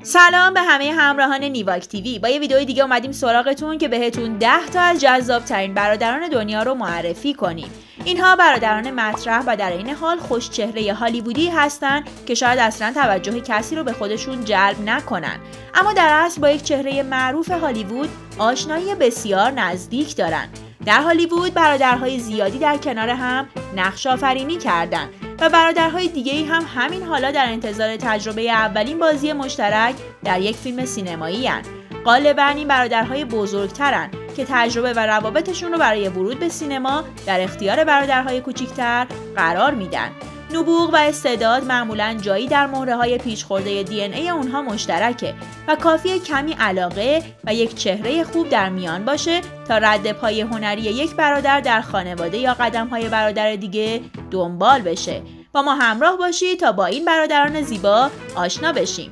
سلام به همه همراهان نیواک تیوی. با یه ویدیو دیگه اومدیم سراغتون که بهتون 10 تا از جذاب ترین برادران دنیا رو معرفی کنیم. اینها برادران مطرح و در این حال خوش چهره هالیوودی هستن که شاید اصلا توجه کسی رو به خودشون جلب نکنن، اما در اصل با یک چهره معروف هالیوود آشنایی بسیار نزدیک دارن. در هالیوود برادرهای زیادی در کنار هم نقش آفرینی کردن و برادرهای دیگه‌ای هم همین حالا در انتظار تجربه اولین بازی مشترک در یک فیلم سینمایی هستند. غالباً این برادرهای بزرگترن که تجربه و روابطشون رو برای ورود به سینما در اختیار برادرهای کوچکتر قرار میدن. نبوغ و استعداد معمولاً جایی در مهره‌های پیچ خورده DNA اونها مشترکه و کافیه کمی علاقه و یک چهره خوب در میان باشه تا رد پای هنری یک برادر در خانواده یا قدم‌های برادر دیگه دنبال بشه. با ما همراه باشید تا با این برادران زیبا آشنا بشیم.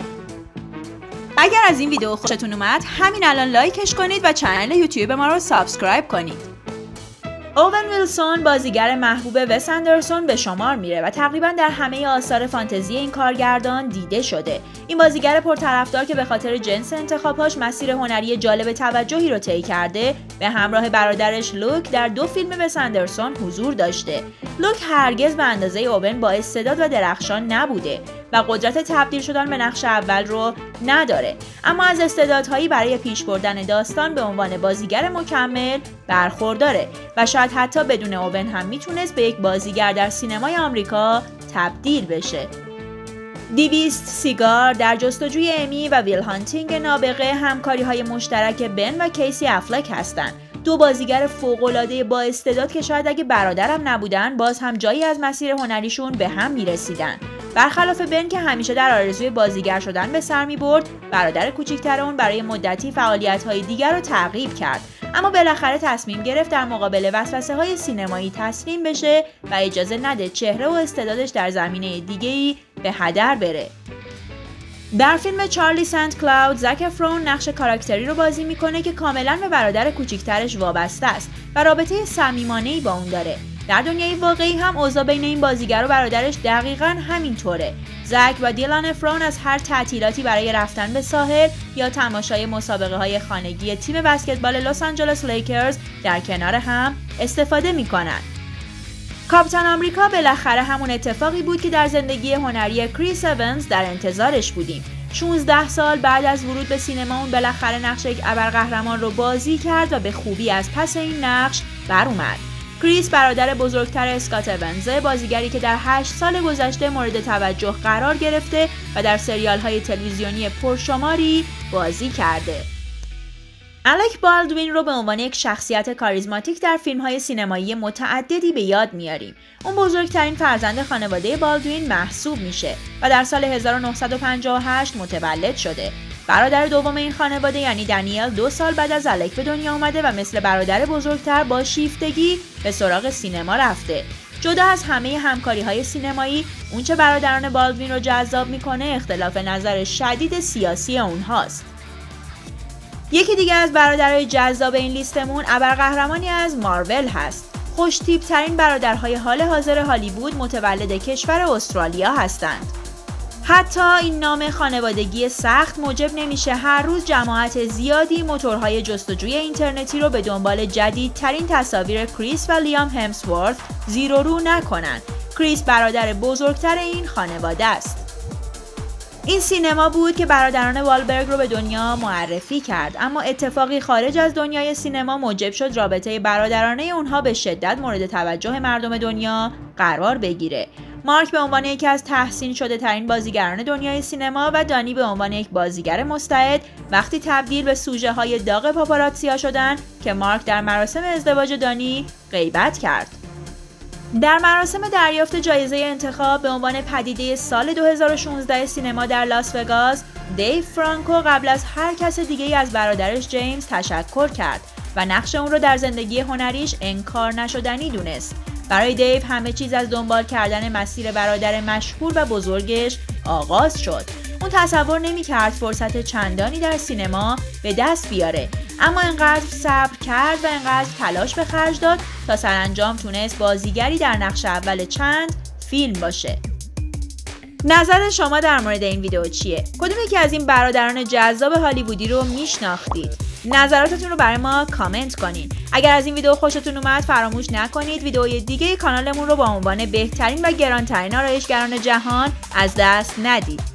اگر از این ویدیو خوشتون اومد همین الان لایکش کنید و کانال یوتیوب ما رو سابسکرایب کنید. اوون ویلسون بازیگر محبوب وس اندرسون به شمار میره و تقریبا در همه آثار فانتزی این کارگردان دیده شده. این بازیگر پرطرفدار که به خاطر جنس انتخاباش مسیر هنری جالب توجهی رو طی کرده، به همراه برادرش لوک در 2 فیلم وس اندرسون حضور داشته. لوک هرگز به اندازه اوون با استعداد و درخشان نبوده و قدرت تبدیل شدن به نقش اول رو نداره، اما از استعدادهایی برای پیش بردن داستان به عنوان بازیگر مکمل برخورداره و شاید حتی بدون اوون هم میتونست به یک بازیگر در سینمای آمریکا تبدیل بشه. 200 سیگار در جستجوی امی و ویل هانتینگ نابغه همکاری‌های مشترک بن و کیسی افلک هستند. 2 بازیگر فوق‌العاده با استعداد که شاید اگه برادرم نبودن باز هم جایی از مسیر هنریشون به هم میرسیدن. برخلاف بن که همیشه در آرزوی بازیگر شدن به سر می‌برد، برادر کوچکتر اون برای مدتی فعالیت‌های دیگر رو تعقیب کرد، اما بالاخره تصمیم گرفت در مقابل وسوسه‌های سینمایی تسلیم بشه و اجازه نده چهره و استعدادش در زمینه دیگه‌ای به هدر بره. در فیلم چارلی سنت کلاود، زک افرون نقش کاراکتری رو بازی میکنه که کاملا به برادر کوچکترش وابسته است و رابطه صمیمانه‌ای با اون داره. در دنیای واقعی هم اوضاع بین این بازیگر و برادرش دقیقاً همینطوره. زک و دیلان افرون از هر تعطیلاتی برای رفتن به ساحل یا تماشای مسابقه‌های خانگی تیم بسکتبال لس آنجلس لیکرز در کنار هم استفاده میکنن. کاپیتان آمریکا بالاخره همون اتفاقی بود که در زندگی هنری کریس اونز در انتظارش بودیم. 16 سال بعد از ورود به سینما اون بالاخره نقش یک ابرقهرمان رو بازی کرد و به خوبی از پس این نقش بر اومد. کریس برادر بزرگتر اسکات اونز، بازیگری که در 8 سال گذشته مورد توجه قرار گرفته و در سریال‌های تلویزیونی پرشماری بازی کرده. الک بالدوین رو به عنوان یک شخصیت کاریزماتیک در فیلم‌های سینمایی متعددی به یاد میاریم. اون بزرگترین فرزند خانواده بالدوین محسوب میشه و در سال 1958 متولد شده. برادر دوم این خانواده یعنی دنیل 2 سال بعد از الک به دنیا اومده و مثل برادر بزرگتر با شیفتگی به سراغ سینما رفته. جدا از همه همکاری‌های سینمایی، اونچه برادران بالدوین رو جذاب میکنه اختلاف نظر شدید سیاسی اونهاست. یکی دیگه از برادرای جذاب این لیستمون ابرقهرمانی از مارول هست. خوش تیپ ترین برادرهای حال حاضر هالیوود متولد کشور استرالیا هستند. حتی این نام خانوادگی سخت موجب نمیشه هر روز جماعت زیادی موتورهای جستجوی اینترنتی رو به دنبال جدیدترین تصاویر کریس و لیام همسورث زیر و رو نکنن. کریس برادر بزرگتر این خانواده است. این سینما بود که برادران والبرگ رو به دنیا معرفی کرد، اما اتفاقی خارج از دنیای سینما موجب شد رابطه برادرانه اونها به شدت مورد توجه مردم دنیا قرار بگیره. مارک به عنوان یکی از تحسین شده ترین بازیگران دنیای سینما و دانی به عنوان یک بازیگر مستعد وقتی تبدیل به سوژه های داغ پاپاراتزیا شدن که مارک در مراسم ازدواج دانی غیبت کرد. در مراسم دریافت جایزه انتخاب به عنوان پدیده سال 2016 سینما در لاس وگاس، دیو فرانکو قبل از هر کس دیگه‌ای از برادرش جیمز تشکر کرد و نقش اون رو در زندگی هنریش انکار نشدنی دونست. برای دیو همه چیز از دنبال کردن مسیر برادر مشهور و بزرگش آغاز شد. اون تصور نمی‌کرد فرصت چندانی در سینما به دست بیاره، اما انقدر صبر کرد و انقدر تلاش به خرج داد تا سرانجام تونست بازیگری در نقش اول چند فیلم باشه. نظر شما در مورد این ویدیو چیه؟ کدوم یکی از این برادران جذاب هالیوودی رو میشناختید؟ نظراتتون رو برای ما کامنت کنین. اگر از این ویدیو خوشتون اومد فراموش نکنید ویدیوی دیگه کانالمون رو با عنوان بهترین و گرانترین آرایشگران جهان از دست ندید.